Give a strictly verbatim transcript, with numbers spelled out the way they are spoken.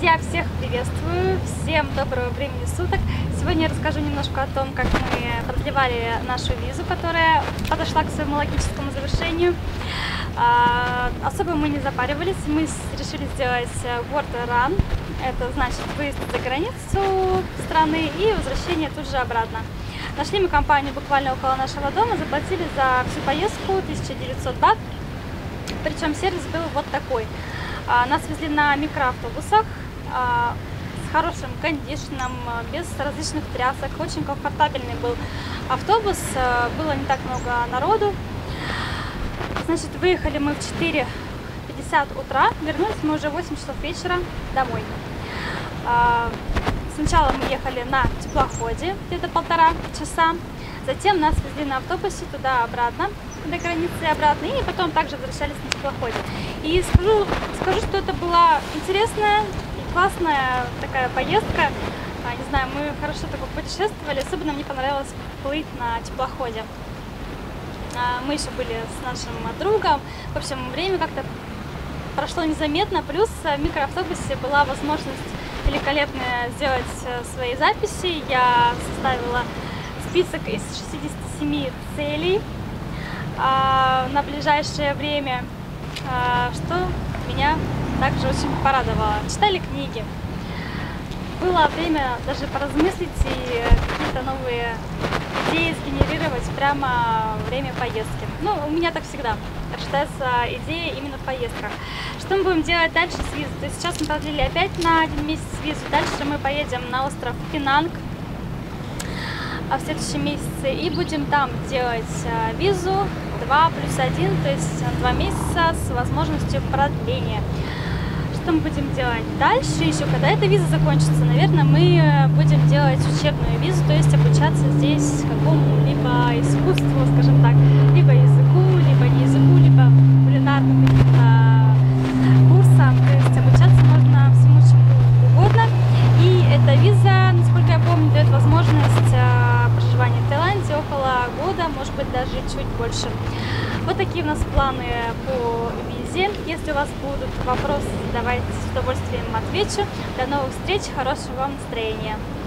Друзья, всех приветствую, всем доброго времени суток. Сегодня я расскажу немножко о том, как мы продлевали нашу визу, которая подошла к своему логическому завершению. А, особо мы не запаривались, мы решили сделать border run, это значит выезд за границу страны и возвращение тут же обратно. Нашли мы компанию буквально около нашего дома, заплатили за всю поездку тысяча девятьсот бат, причем сервис был вот такой. Нас везли на микроавтобусах с хорошим кондишном, без различных трясок. Очень комфортабельный был автобус, было не так много народу. Значит, выехали мы в четыре пятьдесят утра, вернулись мы уже в восемь часов вечера домой. Сначала мы ехали на теплоходе, где-то полтора часа, затем нас везли на автобусе туда-обратно, до границы и обратно, и потом также возвращались на теплоходе. И скажу, скажу, что это была интересная и классная такая поездка. А, не знаю, мы хорошо так путешествовали, особенно мне понравилось плыть на теплоходе. А, мы еще были с нашим другом, в общем, время как-то прошло незаметно, плюс в микроавтобусе была возможность великолепно сделать свои записи. Я составила список из шестидесяти семи целей а, на ближайшее время, а, что меня также очень порадовало. Читали книги, было время даже поразмыслить и какие-то новые идеи сгенерировать прямо во время поездки. Ну, у меня так всегда рождается идея именно в поездках. Что мы будем делать дальше с визой? То есть сейчас мы продлили опять на один месяц визу, дальше мы поедем на остров Пенанг в следующем месяце и будем там делать визу два плюс один, то есть два месяца с возможностью продления. Что мы будем делать дальше еще, когда эта виза закончится? Наверное, мы будем делать учебную визу, то есть обучаться здесь какому-либо искусству, скажем так, либо языку, либо не языку, либо кулинарным каким-то курсам, то есть обучаться можно всему чему угодно. И эта виза, насколько я помню, дает возможность проживания в Таиланде около года, может быть даже чуть больше. Вот такие у нас планы по визе. Если у вас будут вопросы, задавайте, с удовольствием отвечу. До новых встреч, хорошего вам настроения!